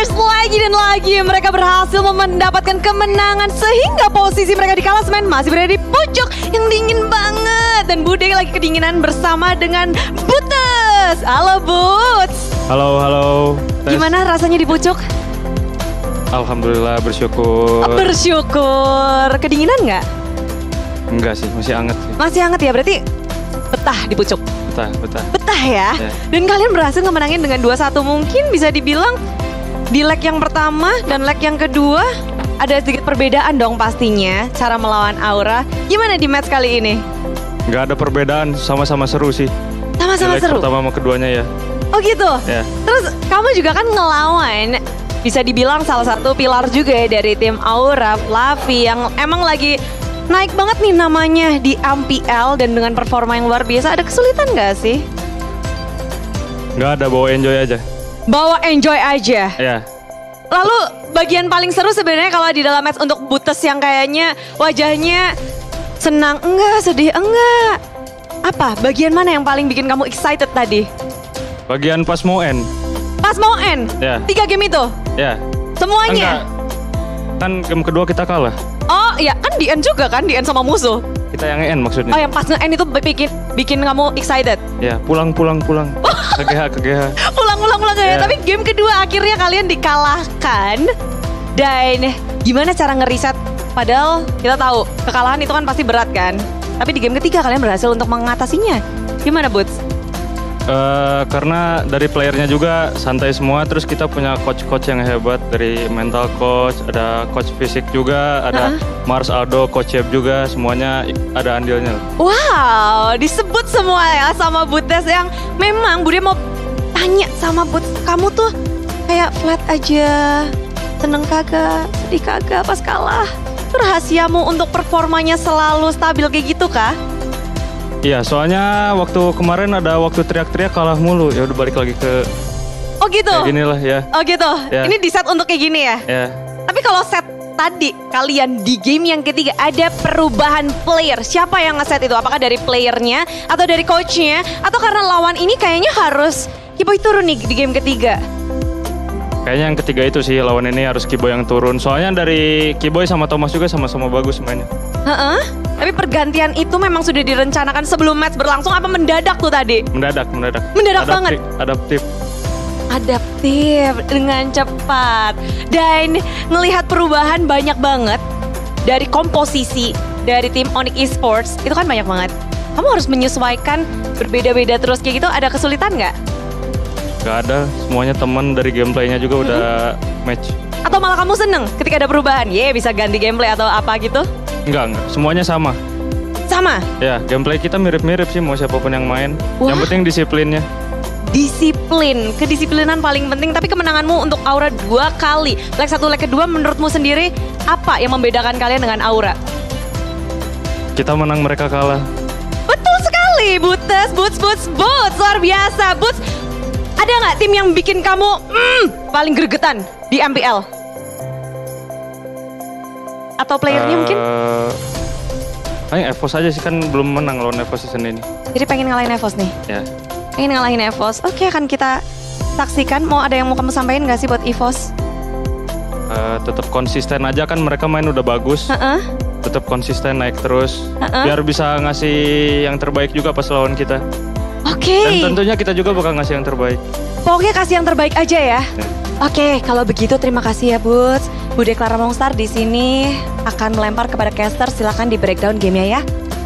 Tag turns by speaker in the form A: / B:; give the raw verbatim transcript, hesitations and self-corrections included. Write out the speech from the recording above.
A: Stars lagi dan lagi mereka berhasil mendapatkan kemenangan sehingga posisi mereka di klasemen masih berada di pucuk yang dingin banget. Dan Bude lagi kedinginan bersama dengan Buttes. Halo Buts.
B: Halo, halo. Tes.
A: Gimana rasanya di pucuk?
B: Alhamdulillah bersyukur.
A: Bersyukur. Kedinginan nggak?
B: Enggak sih, masih anget sih.
A: Masih hangat ya, berarti betah di pucuk?
B: Betah, betah.
A: Betah ya?
B: Ya.
A: Dan kalian berhasil ngemenangin dengan dua satu. Mungkin bisa dibilang di leg yang pertama dan leg yang kedua ada sedikit perbedaan dong pastinya cara melawan Aura. Gimana di match kali ini?
B: Nggak ada perbedaan, sama-sama seru sih.
A: Sama-sama
B: Leg
A: seru?
B: pertama sama keduanya ya.
A: Oh gitu?
B: Ya.
A: Terus kamu juga kan ngelawan, bisa dibilang salah satu pilar juga ya dari tim Aura, Fluffy yang emang lagi naik banget nih namanya di M P L dan dengan performa yang luar biasa. Ada kesulitan nggak sih?
B: Nggak ada, bawa enjoy aja.
A: Bawa enjoy aja?
B: Ya.
A: Lalu bagian paling seru sebenarnya kalau di dalam match untuk Buttes yang kayaknya wajahnya senang enggak, sedih enggak. Apa? Bagian mana yang paling bikin kamu excited tadi?
B: Bagian pas mau end.
A: Pas mau end?
B: Ya.
A: Tiga game itu?
B: Ya.
A: Semuanya?
B: Enggak. Kan game kedua kita kalah.
A: Oh iya, kan di end juga kan, di end sama musuh.
B: Kita yang end maksudnya.
A: Oh yang pas nge-end itu bikin bikin kamu excited?
B: Ya, pulang, pulang, pulang. Ke G H, ke G H.
A: Ulang-ulang-ulang ya.
B: Ya.
A: Tapi game kedua akhirnya kalian dikalahkan. Dan gimana cara ngeriset? Padahal kita tahu kekalahan itu kan pasti berat kan. Tapi di game ketiga kalian berhasil untuk mengatasinya. Gimana Buts?
B: Eh, karena dari playernya juga santai semua, terus kita punya coach-coach yang hebat, dari mental coach, ada coach fisik juga, ada
A: Uh-uh.
B: Mars Aldo, coach chef juga, semuanya ada andilnya.
A: Wow, disebut semua ya sama Buttes yang memang Bude mau tanya sama Buts, kamu tuh kayak flat aja, seneng kagak, sedih kagak pas kalah. Itu rahasiamu untuk performanya selalu stabil kayak gitu kah?
B: Iya, soalnya waktu kemarin ada waktu teriak-teriak kalah mulu, ya udah balik lagi ke
A: Oh gitu?
B: kayak gini lah ya.
A: Oh gitu?
B: Ya.
A: Ini di set untuk kayak gini ya?
B: Ya,
A: Tapi kalau set tadi kalian di game yang ketiga ada perubahan player. Siapa yang ngeset itu? Apakah dari playernya atau dari coachnya? Atau karena lawan ini kayaknya harus Kiboy turun nih di game ketiga?
B: kayaknya yang ketiga itu sih, lawan ini harus Kiboy yang turun. Soalnya dari Kiboy sama Thomas juga sama-sama bagus mainnya.
A: Heeh. Tapi pergantian itu memang sudah direncanakan sebelum match berlangsung apa mendadak tuh tadi?
B: Mendadak, mendadak.
A: Mendadak
B: Adaptif-
A: banget?
B: Adaptif.
A: Adaptif dengan cepat. Dan ngelihat perubahan banyak banget dari komposisi dari tim Onyx Esports itu kan banyak banget. Kamu harus menyesuaikan berbeda-beda terus kayak gitu, ada kesulitan nggak?
B: Gak ada, semuanya teman, dari gameplaynya juga udah match.
A: Atau malah kamu seneng ketika ada perubahan? Ye, bisa ganti gameplay atau apa gitu?
B: Enggak, enggak, semuanya sama.
A: Sama?
B: Ya, gameplay kita mirip-mirip sih, mau siapapun yang main.
A: Wah.
B: Yang penting disiplinnya.
A: Disiplin, kedisiplinan paling penting. Tapi kemenanganmu untuk Aura dua kali. Leg satu, leg kedua menurutmu sendiri apa yang membedakan kalian dengan Aura?
B: Kita menang, mereka kalah.
A: Betul sekali, Buttes, Buts, Buts, Buts, luar biasa, Buts. Ada nggak tim yang bikin kamu mm, paling gregetan di M P L? Atau playernya
B: Eh,
A: mungkin?
B: Paling Evos aja sih, kan belum menang lawan Evos season ini.
A: Jadi pengen ngalahin Evos nih?
B: Ya,
A: Pengen ngalahin Evos. Oke, akan kita saksikan. Mau ada yang mau kamu sampaikan nggak sih buat Evos?
B: eh, tetap konsisten aja, kan mereka main udah bagus.
A: Heeh.
B: Tetap konsisten, naik terus.
A: Heeh.
B: Biar bisa ngasih yang terbaik juga pas lawan kita.
A: Oke.
B: Dan tentunya kita juga bakal ngasih yang terbaik.
A: Pokoknya kasih yang terbaik aja ya.
B: Ya.
A: Oke, kalau begitu terima kasih ya Buts. Bude Clara Mongstar di sini akan melempar kepada caster. Silakan di breakdown gamenya ya.